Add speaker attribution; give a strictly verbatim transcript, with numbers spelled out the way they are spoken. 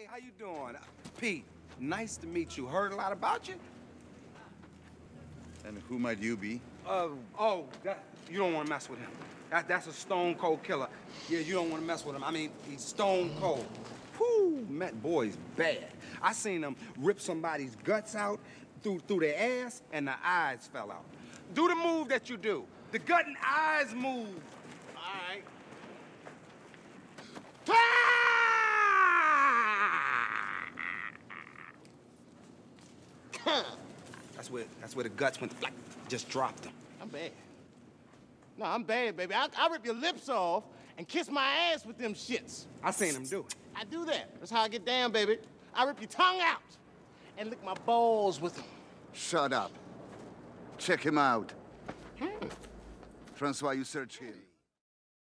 Speaker 1: how you doing? Pete, nice to meet you. Heard a lot about you?
Speaker 2: And who might you be?
Speaker 1: Uh, oh, that, you don't want to mess with him. That, that's a stone cold killer. Yeah, you don't want to mess with him. I mean, he's stone cold. Whoo, that boy's bad. I seen him rip somebody's guts out through, through their ass, and the eyes fell out. Do the move that you do. The gut and eyes move. All right. That's where, that's where the guts went, like, just dropped him.
Speaker 3: I'm bad. No, I'm bad, baby. I, I rip your lips off and kiss my ass with them shits.
Speaker 1: I seen him do it.
Speaker 3: I do that. That's how I get down, baby. I rip your tongue out and lick my balls with them.
Speaker 2: Shut up. Check him out. Hmm. Francois, you search him.